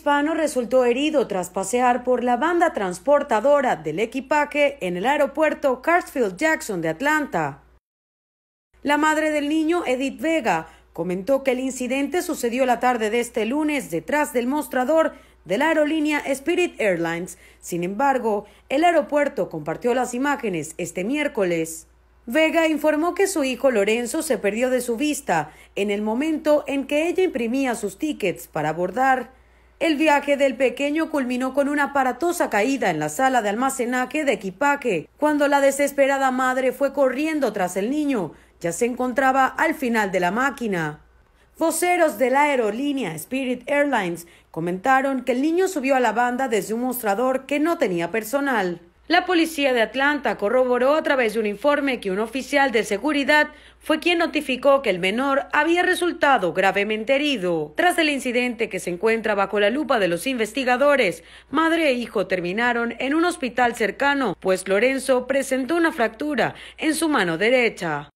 hispano resultó herido tras pasear por la banda transportadora del equipaje en el aeropuerto Carsfield-Jackson de Atlanta. La madre del niño, Edith Vega, comentó que el incidente sucedió la tarde de este lunes detrás del mostrador de la aerolínea Spirit Airlines. Sin embargo, el aeropuerto compartió las imágenes este miércoles. Vega informó que su hijo Lorenzo se perdió de su vista en el momento en que ella imprimía sus tickets para abordar. El viaje del pequeño culminó con una aparatosa caída en la sala de almacenaje de equipaje, cuando la desesperada madre fue corriendo tras el niño. Ya se encontraba al final de la máquina. Voceros de la aerolínea Spirit Airlines comentaron que el niño subió a la banda desde un mostrador que no tenía personal. La policía de Atlanta corroboró a través de un informe que un oficial de seguridad fue quien notificó que el menor había resultado gravemente herido. Tras el incidente, que se encuentra bajo la lupa de los investigadores, madre e hijo terminaron en un hospital cercano, pues Lorenzo presentó una fractura en su mano derecha.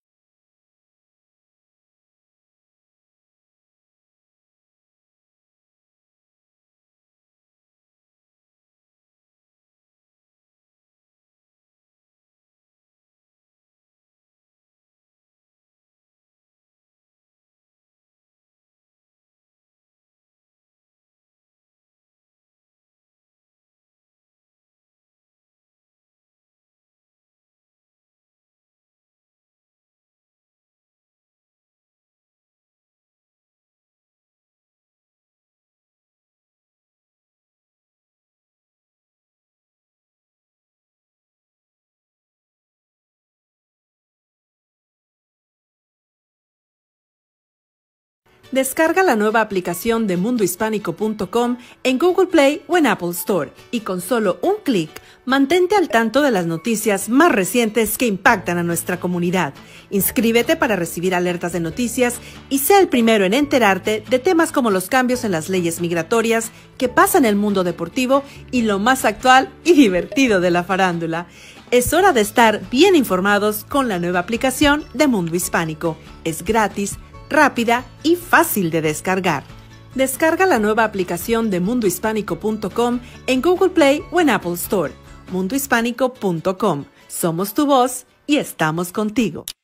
Descarga la nueva aplicación de mundohispánico.com en Google Play o en Apple Store y con solo un clic, mantente al tanto de las noticias más recientes que impactan a nuestra comunidad. Inscríbete para recibir alertas de noticias y sea el primero en enterarte de temas como los cambios en las leyes migratorias, que pasa en el mundo deportivo y lo más actual y divertido de la farándula. Es hora de estar bien informados con la nueva aplicación de Mundo Hispánico. Es gratis, rápida y fácil de descargar. Descarga la nueva aplicación de mundohispánico.com en Google Play o en Apple Store. mundohispánico.com. Somos tu voz y estamos contigo.